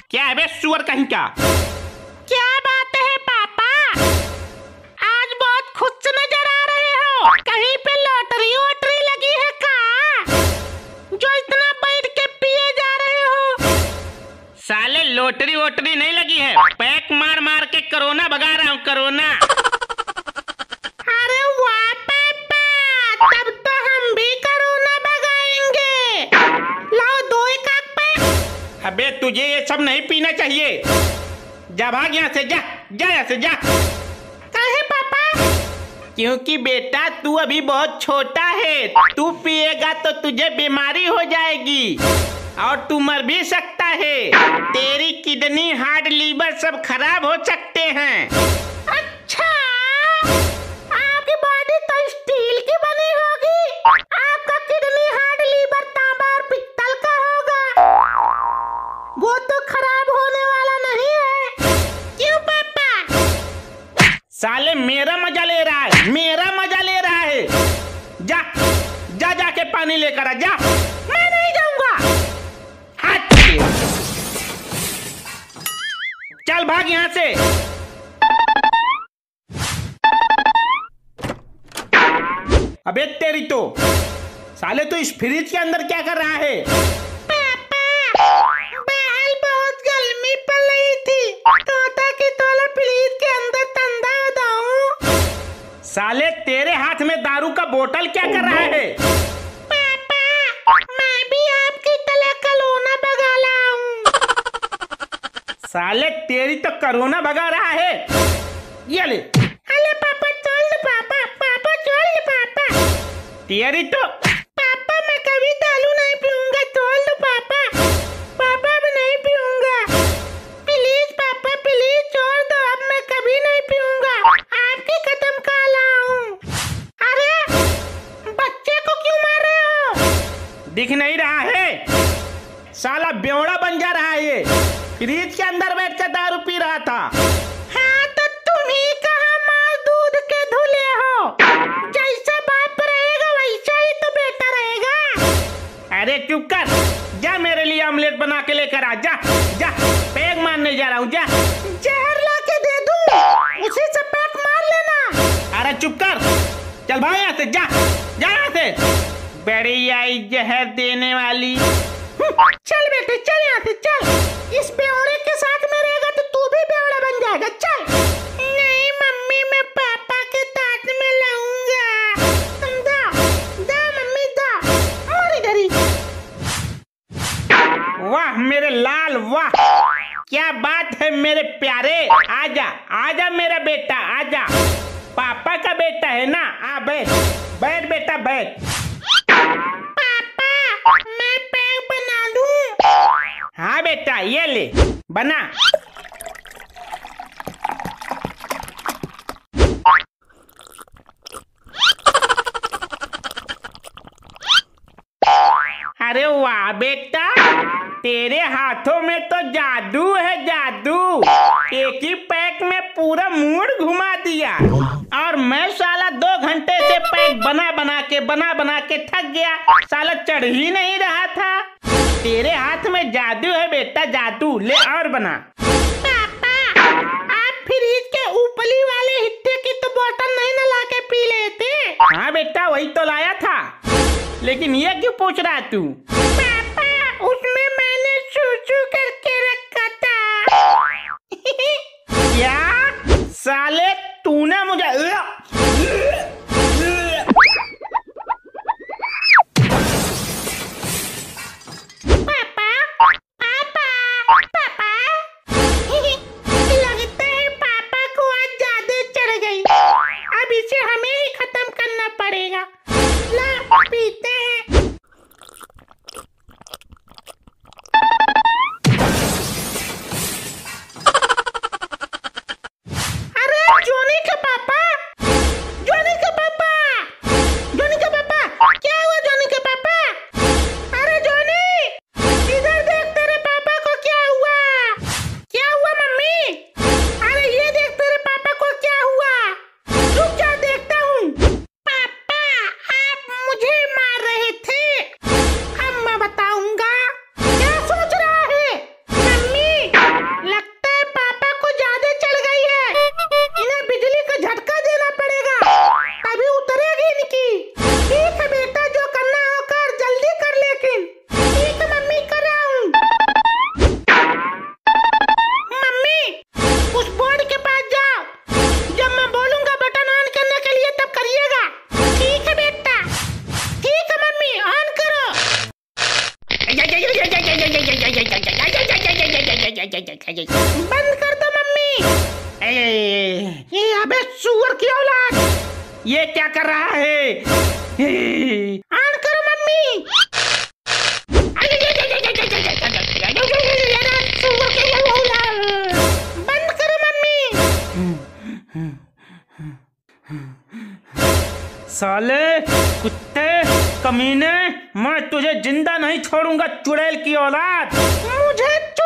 क्या है बे सुअर कहीं का? क्या बात है पापा, आज बहुत खुश नजर आ रहे हो। कहीं पे लॉटरी वोटरी लगी है का, जो इतना बैठ के पिए जा रहे हो? साले लॉटरी वोटरी नहीं लगी है, पैक मार मार के कोरोना भगा रहा हूँ, कोरोना। अरे वाह पापा, तब तो हम भी कोरोना भगाएंगे। लाओ दो एक आग पे। अबे तुझे ये सब नहीं पीना चाहिए, जा भाग यहाँ से, जा जा यहाँ से जा। काहे पापा? क्योंकि बेटा तू अभी बहुत छोटा है, तू पिएगा तो तुझे बीमारी हो जाएगी और तू मर भी सकता है। तेरी किडनी, हार्ट, लीवर सब खराब हो सकते हैं। अच्छा, आपकी बॉडी तो स्टील की बनी होगी, आपका किडनी, हार्ट, लीवर तांबा और पित्तल का होगा, वो तो खराब होने वाला नहीं है। क्यों पापा? साले मेरा मजा ले रहा है, मेरा मजा ले रहा है। जा जा जाके पानी लेकर आ, जा। मैं नहीं जाऊंगा। चल भाग यहाँ से। अबे तेरी तो, साले तू इस फ्रिज के अंदर क्या कर रहा है? पापा, बाहर बहुत गर्मी पड़ रही थी, तोता की तोला फ्रिज के अंदर ठंडा हो जाऊं। साले तेरे हाथ में दारू का बोतल क्या कर रहा है? पापा, मैं भी आपकी तरह कोरोना भगा रहा हूँ। साले तेरी तो कोरोना भगा रहा है। ये ले। अरे पापा छोड़ दो, पापा पापा छोड़ दो पापा। तेरी तो। पापा मैं कभी दारू नहीं पीऊंगा, छोड़ दो पापा। पापा अब नहीं पीऊंगा, प्लीज पापा प्लीज छोड़ दो, अब मैं कभी नहीं पीऊंगा, आपकी कदम खा रहा हूँ। अरे बच्चे को क्यों मार रहे हो? दिख नहीं रहा है? साला बेवड़ा बन जा रहा है ये, फ्रिज के अंदर बैठ कर दारू पी रहा था। हाँ तो तुम ही कहाँ मार दूध के धुले हो, जैसा बाप रहेगा वैसा ही तो बेटा रहेगा। अरे चुप कर, जा मेरे लिए ऑमलेट बना के लेकर आ, जा जा, पैक मारने जा रहा हूँ, जा। जहर ला के दे दूं, उसी से पैक मार लेना। अरे चुप कर, चल भाग यहाँ से, जा जा यहाँ से, बड़ी आई जहर देने वाली। चल बेटे चल यहाँ से चल, इस बेवड़े के साथ में रहेगा तो तू भी बेवड़ा बन जाएगा, चल। नहीं मम्मी, मैं पापा के साथ में लाऊंगा। तुम दा मम्मी दा, और इधर ही। वाह मेरे लाल, वाह क्या बात है मेरे प्यारे। आजा आजा मेरा बेटा, आजा, पापा का बेटा है ना, आ बैठ बैठ बेटा बैठ। पापा मैं पैक बना दूं? हाँ बेटा ये ले बना। अरे वाह बेटा, तेरे हाथों में तो जादू है, जादू। एक ही पैक में पूरा मूड घुमा दिया, और मैं साला 2 घंटे से पैक बना बना के थक गया, साला चढ़ ही नहीं रहा था। तेरे हाथ में जादू है बेटा, जादू, ले और बना। पापा आप फ्रिज के ऊपरी वाले हिस्से की तो बोतल नहीं ना ला के पी लेते? हाँ बेटा वही तो लाया था, लेकिन ये क्यों पूछ रहा तू? पापा उसमें मैंने चूचू करके रखा था। क्या साले तूने मुझे पापा पापा पापा लगता है पापा को आज ज्यादा चढ़ गई, अब इसे हमें ही खत्म करना पड़ेगा। ला पीते हैं। अरे जोनी के पापा, जोनी के पापा, जोनी के पापा, क्या हुआ जोनी के पापा? अरे जोनी इधर देख, तेरे पापा को क्या हुआ? क्या हुआ मम्मी? अरे ये देख तेरे पापा को क्या हुआ, रुक जा देखता हूँ। पापा आप मुझे मार रहे बंद कर दो मम्मी। ये अबे सुअर की औलाद, ये क्या कर रहा है? ऑन करो मम्मी। बंद करो मम्मी। साले कुत्ते कमीने, मैं तुझे जिंदा नहीं छोड़ूंगा चुड़ैल की औलाद। मुझे